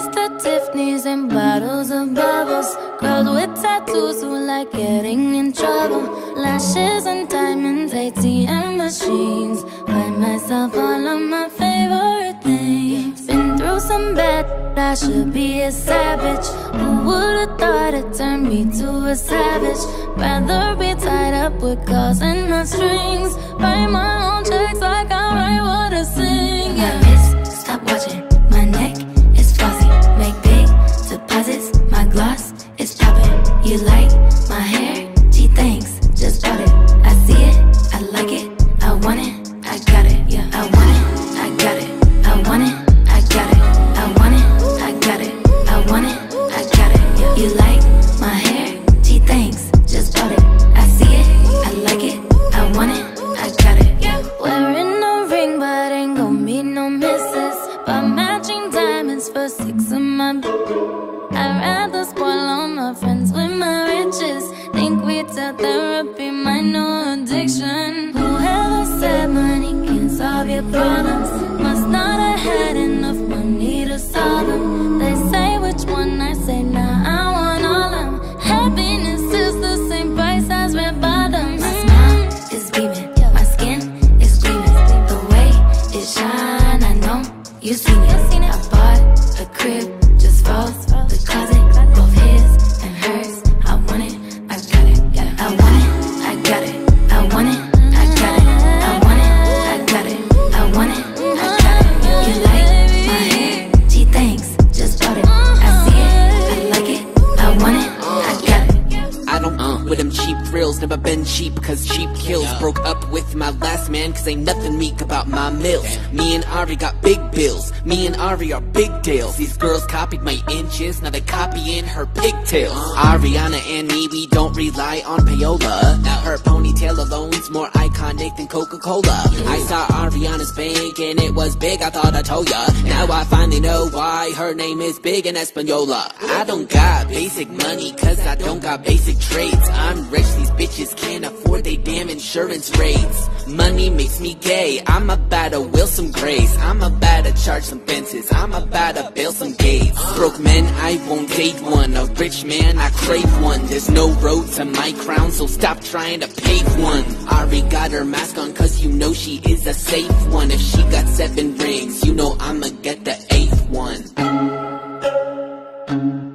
to Tiffany's and bottles of bubbles. Girls with tattoos who like getting in trouble. Lashes and diamonds, ATM machines. Buy myself all of my favorite things. Been through some bad, I should be a savage. Who would've thought it turned me to a savage? Rather be tied up with calls and not strings. Write my own checks like I write what I sing. My wrist, stop watching. My neck is flossy. Make big deposits. My gloss is popping. You like my hair? Gee, thanks. Just bought it. I see it. I like it. I want it. I got it. Yeah, I want it. I got it. I want it. I got it. I want it. I got it. I want it. I got it. Yeah. You like my hair? Gee, thanks. Just bought it. I see it. I like it. I want it. I got it. Yeah. Wearing a ring, but ain't gon' be no misses. But matching diamonds for 6 of my I'd rather spoil all my friends with my riches. Think retail therapy, my new addiction. Whoever said money can solve your problems must not have had enough money to solve them. They say which one, I say nah, I want all them. Happiness is the same price as red bottoms. My smile is beaming. My skin is gleaming. The way it shine, I know you seen it. I bought a crib just for the closet, both his and hers. I want it, I got it. I want it, I got it. I want it, I got it. I want it, I got it. I want it, I got it. You like my hair? Gee, thanks. Just bought it. I see it, I like it. I want it, I got it. I don't with them cheap thrills, never been cheap cause cheap kills. Broke up with my last man cause ain't nothing meek about my mills. Me and Ari got big bills, me and Ari are big deals. These girls copied my inches, now they copying her pigtails. Ariana and me, we don't rely on payola. Now her ponytail alone's more iconic than Coca-Cola. I saw Ariana's bank and it was big, I thought I told ya. Now I finally know why her name is Big in Espanola. I don't got basic money cause I don't got basic traits. I'm rich, these bitches can't afford they damn insurance rates. Money makes me gay, I'm about to will some grace. I'm about to charge some fences, I'm about to build some gates. Broke men, I won't date one. A rich man, I crave one. There's no road to my crown, so stop trying to pave one. Ari got her mask on cause you know she is a safe one. If she got 7 rings, you know I'ma get the 8th one.